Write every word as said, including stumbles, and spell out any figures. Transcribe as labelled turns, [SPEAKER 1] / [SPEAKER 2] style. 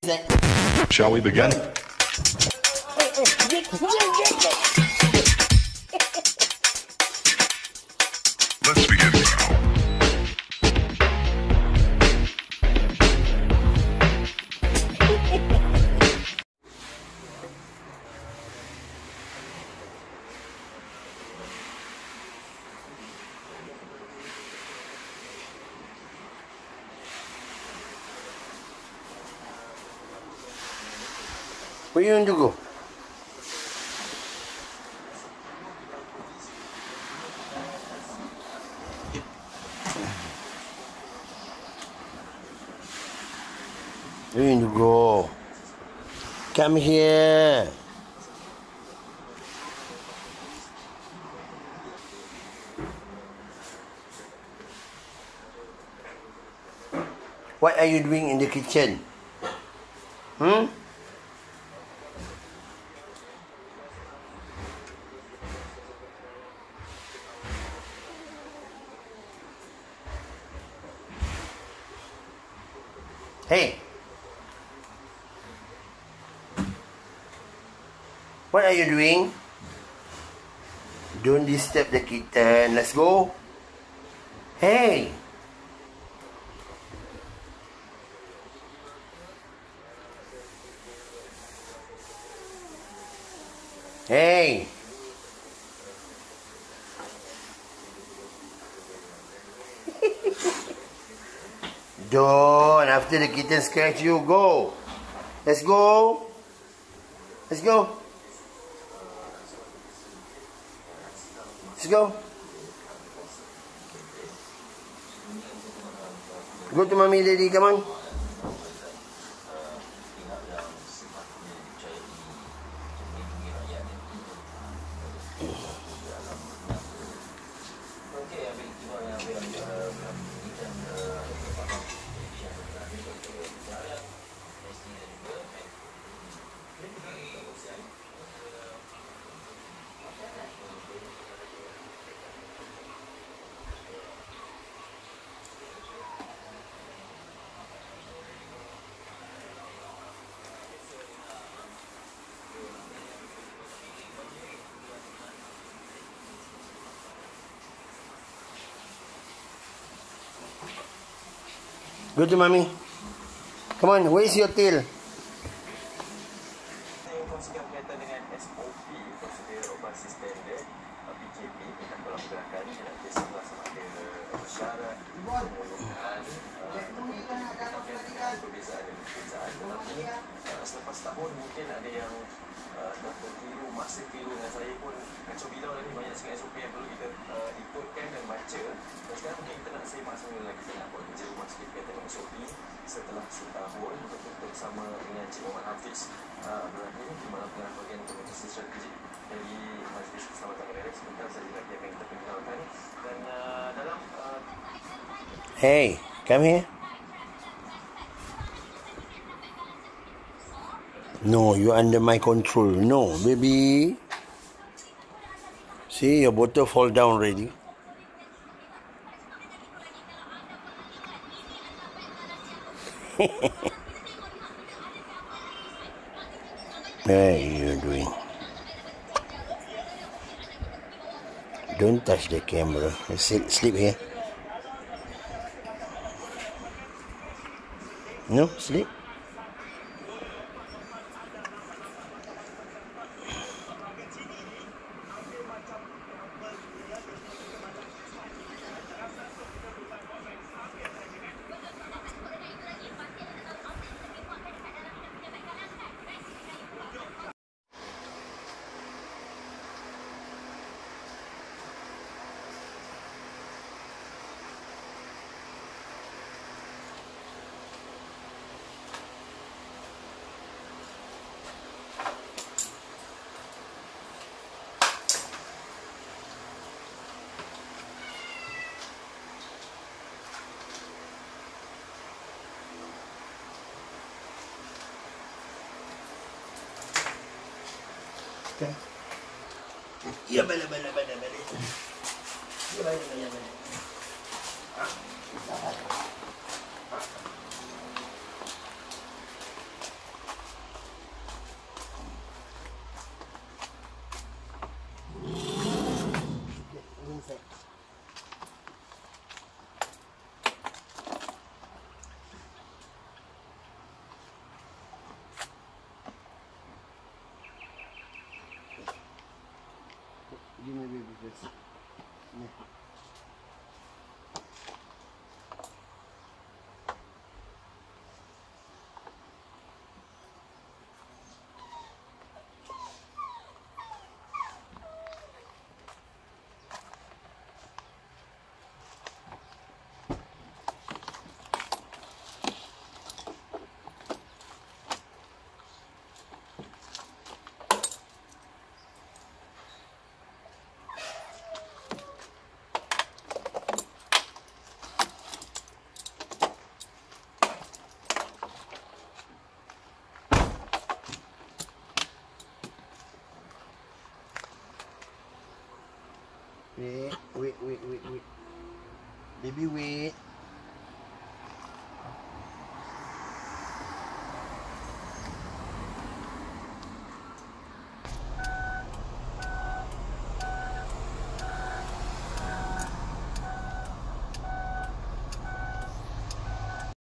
[SPEAKER 1] Shall we begin? Let's begin now.
[SPEAKER 2] Where you want to go? Where you want to go? Come here. What are you doing in the kitchen? Hmm? Hey, what are you doing? Don't disturb the kitten. Let's go. Hey. Hey. Don't. After the kitten scratch you, go. Let's go. Let's go. Let's go. Go to mommy, daddy. Come on. Go to mommy. Come on, where's your tail?
[SPEAKER 3] Kongsikan berkaitan dengan S O P, prosedur operasi standard P K P, tentang kolam gerakan nanti setelah sama ada syarat pemuluhan perbezaan dan perbezaan tetapi selepas tahun mungkin ada yang dah tertiru, masa tiru dengan saya pun kacau bilau lagi, banyak sangat S O P yang perlu kita ikutkan dan baca. Dan sekarang mungkin kita nak semak semula lagi, kita nak buat kerja rumah sikit berkaitan dengan S O P setelah setahun untuk kita bersama dengan Cik Muhammad Hafiz Ibrahim di mana tengah bagian komunikasi strategik dari Majlis Keselamatan Negara. Sebentar saja lagi akan kita perkenalkan dan uh, dalam uh...
[SPEAKER 2] Hey, come here. No, you under my control. No, baby. See, your bottle fall down already. What are you doing? Don't touch the camera. Sleep, sleep here. No, sleep. Okay. Ya bala bala bala bala. Ya bala bala bala. Ah, terus. Ni. Wait, wait, wait, wait, wait. Baby, wait.